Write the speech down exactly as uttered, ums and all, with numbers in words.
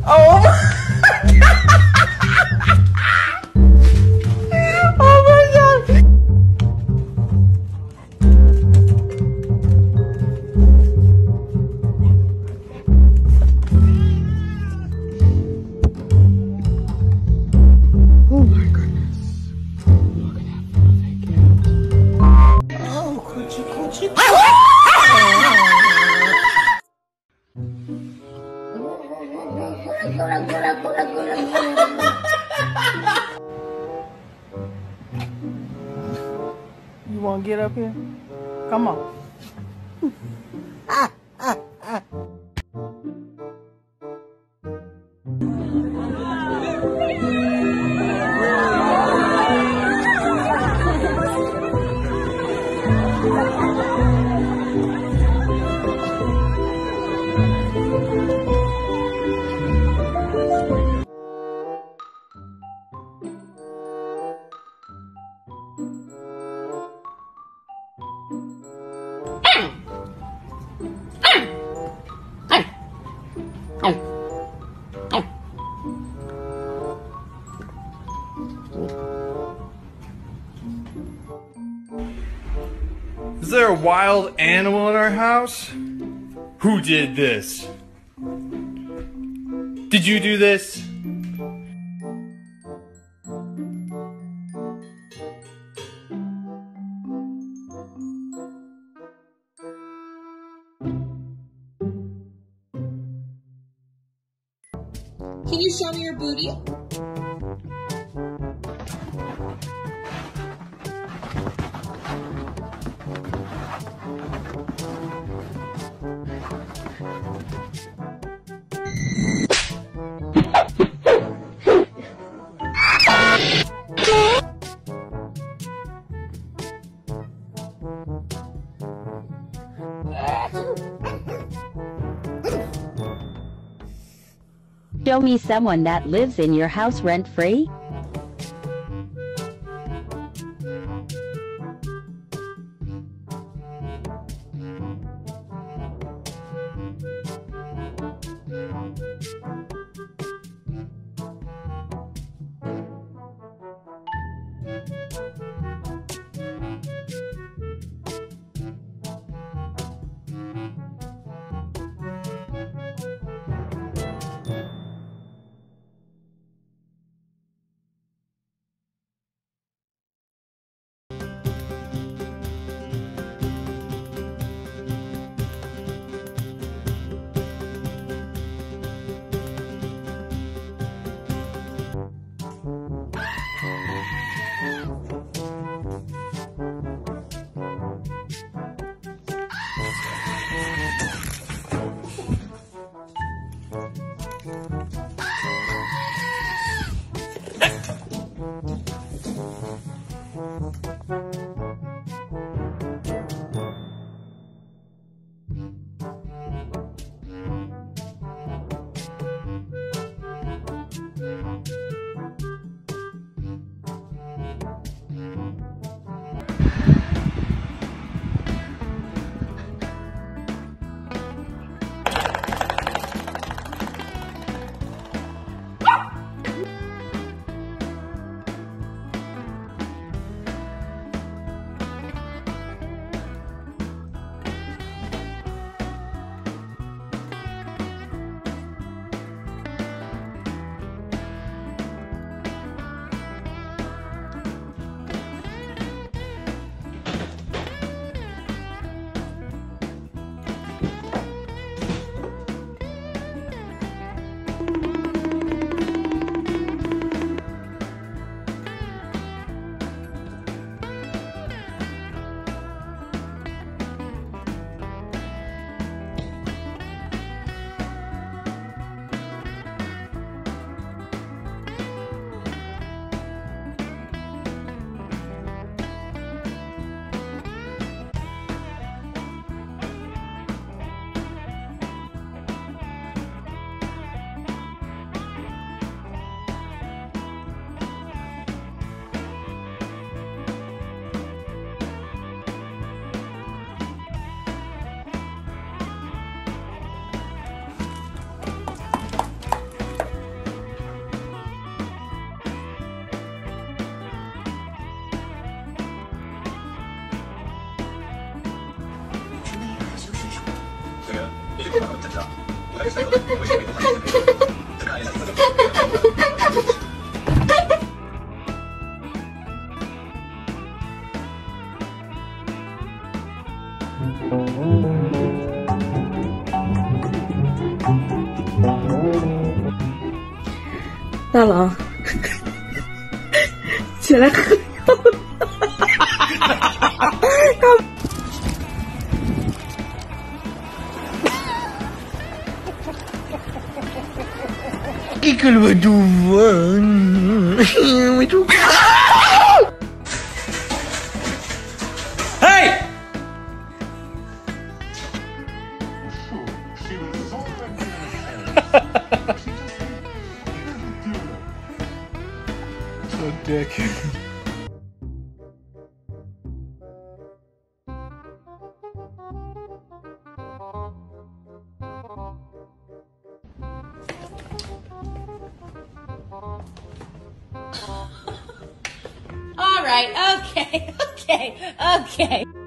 Oh my Oh my god! Oh my goodness. Look at that fluffy cat. Oh, coochie coochie. You want to get up here? Come on. Ah, ah, ah. Is there a wild animal in our house? Who did this? Did you do this? Can you show me your booty? Show me someone that lives in your house rent-free. 大郎，起来喝药。 ¿Qué calvaduan? Me toca. Hey! So dick. All right, okay, okay, okay.